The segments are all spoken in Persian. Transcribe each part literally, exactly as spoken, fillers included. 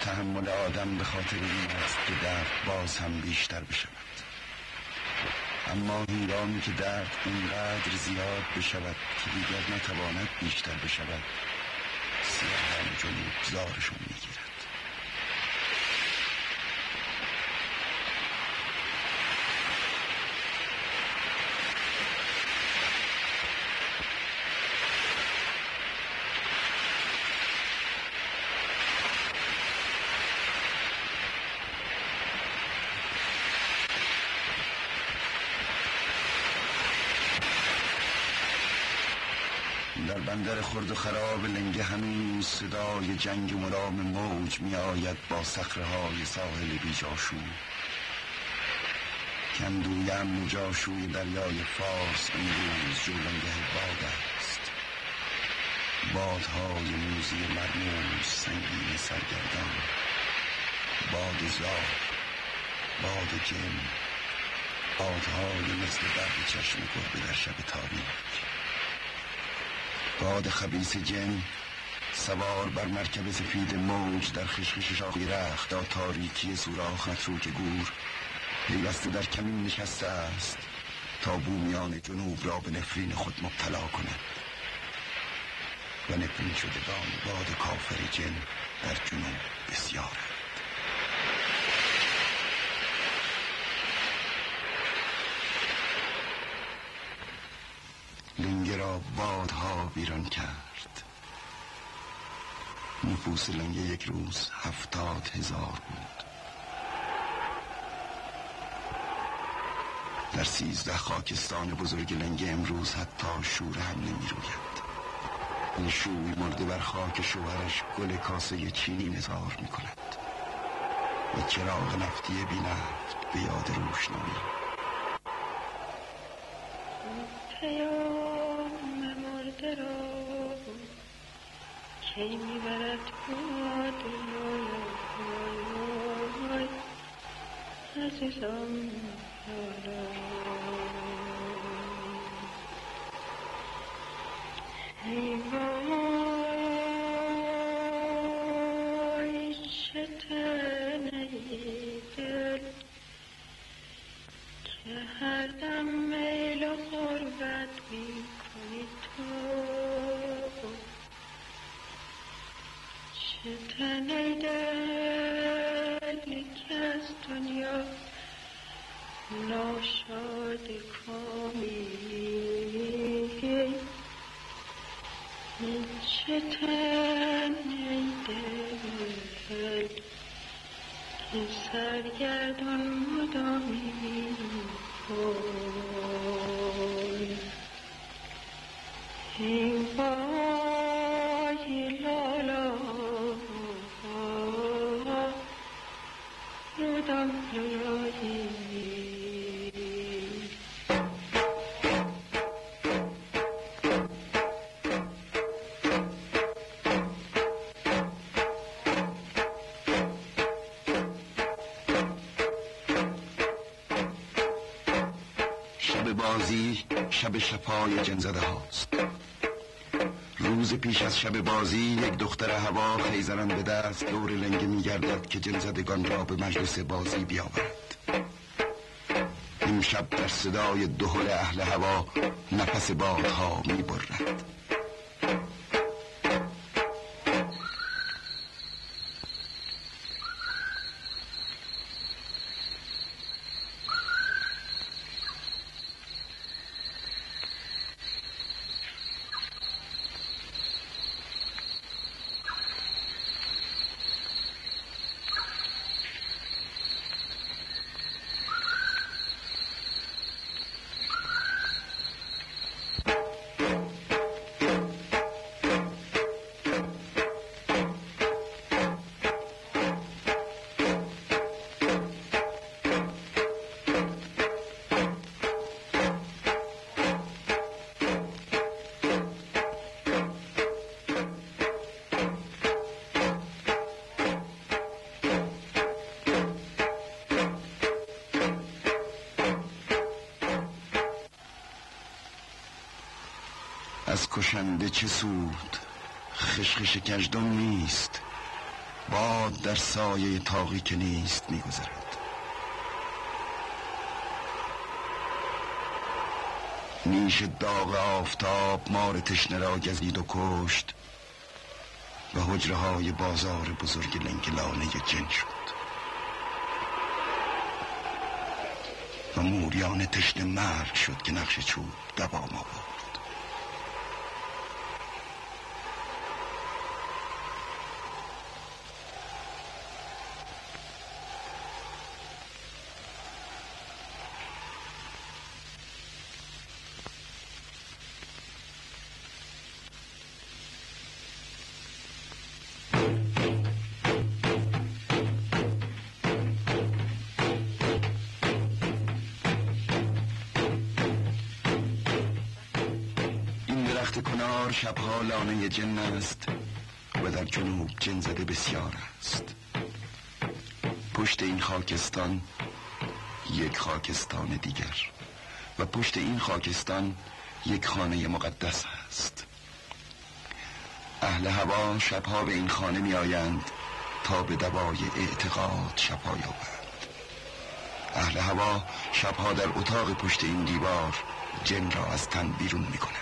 تحمل آدم به خاطر این است که درد باز هم بیشتر بشود. اما هنگامی که درد اینقدر زیاد بشود که دیگر نتواند بیشتر بشود، سیاهان جنوب زارشون میگیرد. در بندر خرد و خراب لنگه هنوز صدای جنگ مدام موج می آید با صخره‌های ساحل بیجاشو. کندویم جاشوی دریای فارس امروز جولانگه باد است. بادهای موزی مرموز سنگین سرگردان، باد زار، باد جن، بادهای مثل برق چشم گربه در شب تاریک. باد خبیث جن سوار بر مرکب سفید موج در خشخش شاخی رخت تا تاریکی سوراخ متروک گور پیوسته در کمین نشسته است تا بومیان جنوب را به نفرین خود مبتلا کند و نفرین شدگان باد کافر جن در جنوب بسیارند. لنگه را بادها ویران کرد. نفوس لنگه یک روز هفتاد هزار بود. در سیزده خاکستان بزرگ لنگه امروز حتی شوره هم نمی روید. این شوی مرده بر خاک شوهرش گل کاسه چینی نثار می کند و چراغ نفتی بی نفت به یاد روشنایی. پیام مرده را کی میبرد باد لای عزیزم ای وای شتن ای دل که هر دم میل و غربت می کنی تو. شتن ای دل که از دنیا ناشاد کامی. شتن ای دل که سرگردان مدامی وای ای وای لالا یادم لالایی. شب بازی شب شفای جنزده هاست. روز پیش از شب بازی یک دختر هوا خیزران به دست دور لنگه می گردد که جنزدگان را به مجلس بازی بیاورد. این شب در صدای دهل اهل هوا نفس بادها می برد. از کشنده چه سود؟ خشخش کژدم نیست. باد در سایه تاقی که نیست میگذرد. نیش داغ آفتاب مار تشنه را گزید و کشت و حجره های بازار بزرگ لنگلانه جن شد و موریان تشنه مرگ شد که نقش چوب دوام آورد. کنار شبها لانه جن است و در جنوب جن زده بسیار است. پشت این خاکستان یک خاکستان دیگر و پشت این خاکستان یک خانه مقدس است. اهل هوا شبها به این خانه می آیند تا به دوای اعتقاد شفا یابند. اهل هوا شبها در اتاق پشت این دیوار جن را از تن بیرون می کنند.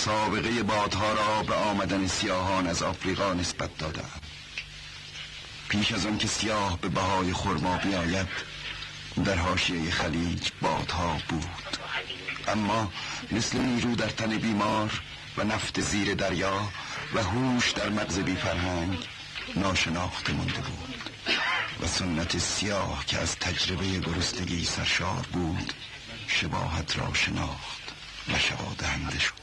سابقه بادها را به آمدن سیاهان از آفریقا نسبت دادند. پیش از آن که سیاه به بهای خرما بیاید در حاشیه خلیج بادها بود، اما مثل نیرو در تن بیمار و نفت زیر دریا و هوش در مغز بی فرهنگ ناشناخته مانده بود و سنت سیاه که از تجربه گرسنگی سرشار بود شباهت را شناخت و شبادهنده شد.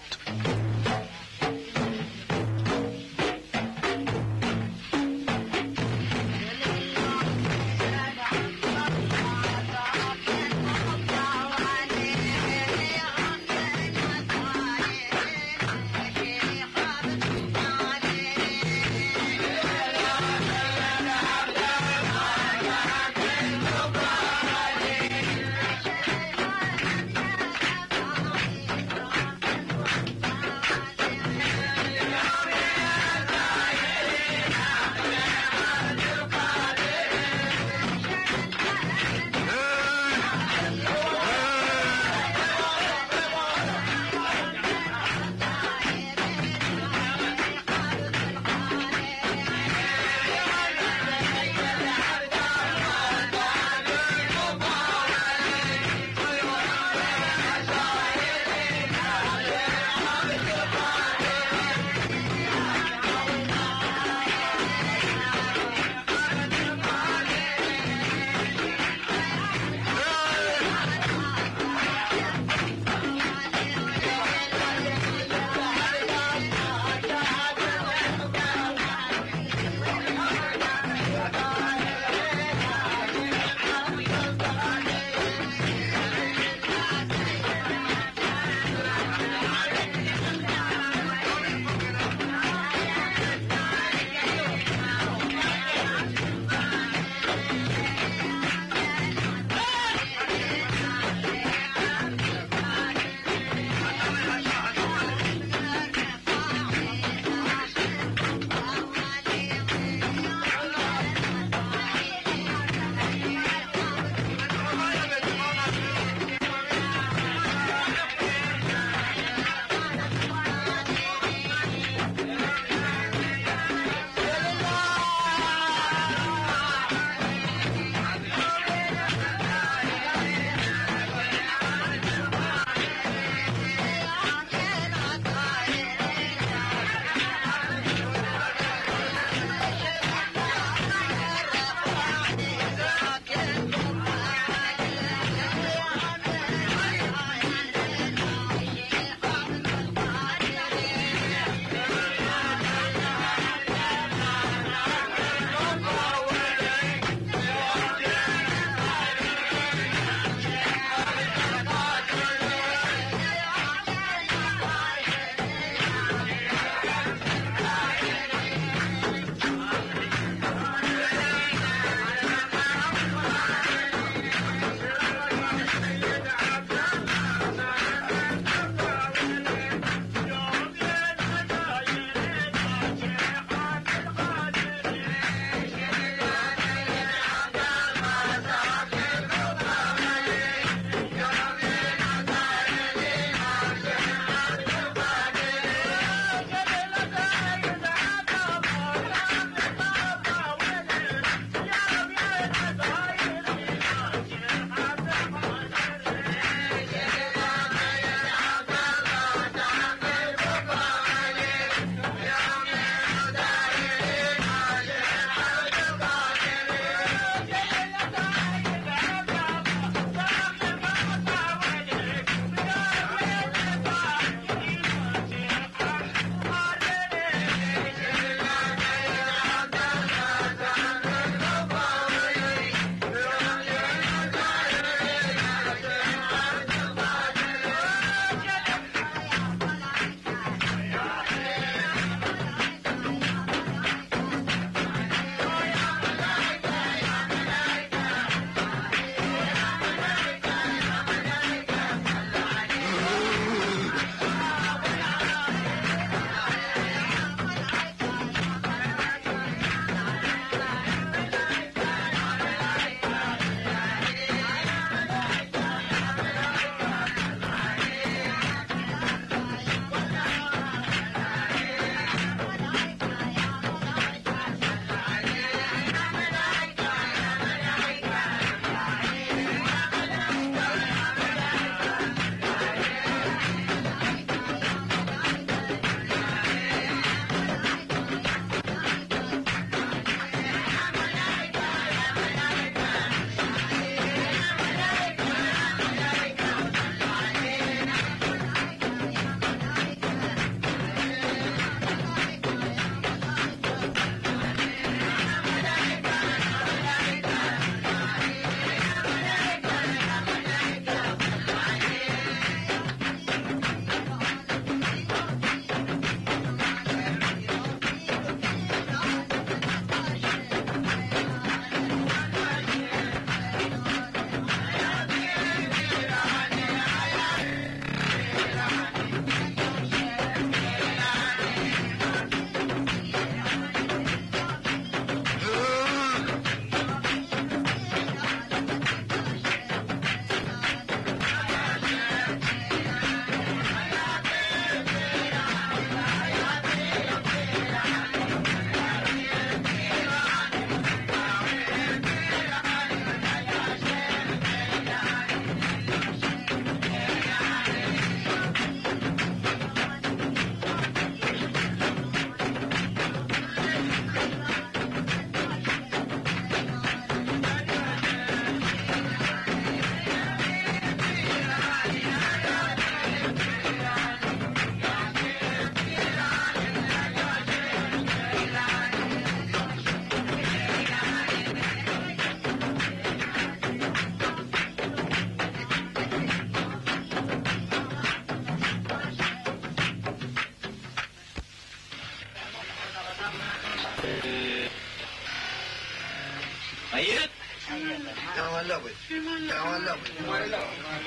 تولى بود تولى بود تولى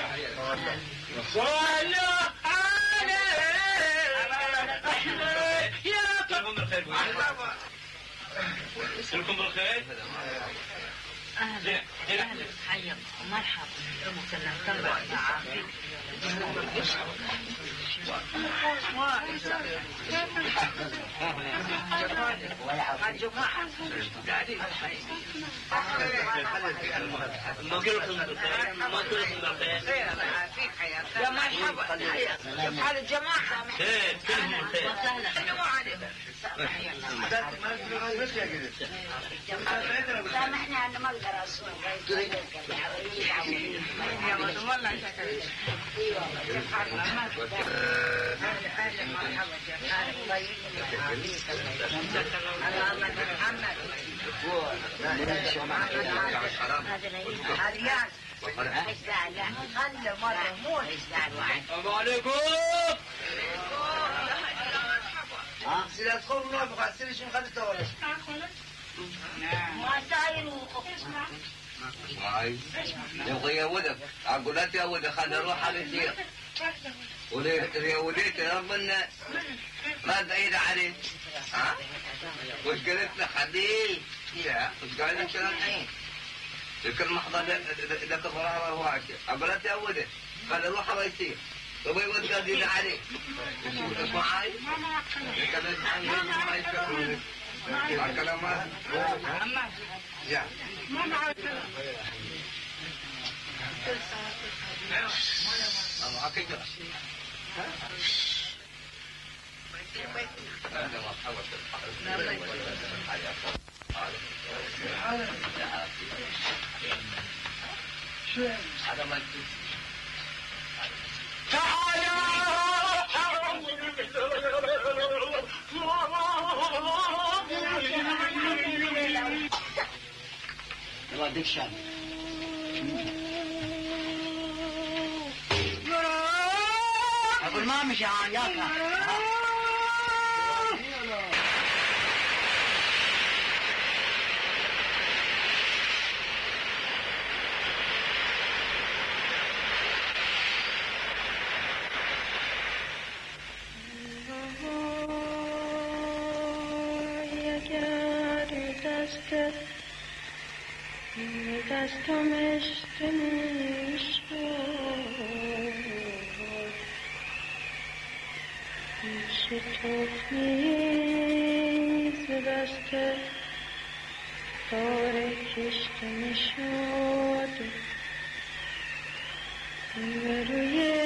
يا طبعا بالخير كلكم بالخير اهلا اهلا حيا ومرحبا مسلم عافيك يا مرحبا كيف حال الجماعة؟ خير كلهم خير السلام عليكم سامحني أنا ما أقدر أصور يا والله أنت أيوة كيف حالك؟ أهلا مرحبا كيف حالك؟ طيب محمد عريان لا خلي مرة مو الإسلام واحد السلام عليكم سيلا تخون منو بقى سيلا شو مخلصة ولا ما ساير واسمع هاي يبغى يولد عقولات يولد خلنا نروح على الشيخ وليه وليت ربنا ما بعيد عليه ها وش قلت له خليل يا وش قال لك الحين ذكر محضر لك ضرارة واجه عقولات يولد خلنا نروح على الشيخ طب يود قاعدين عليه معاي كلام عن ما يفكرون الكلامات يا ما معك معك كده هذا ما حاول شو هذا ما يلا ديك شان اقول ما مشي عن ياك دستم اشتنش شطوف نیز بسته دار کشتم شد به روی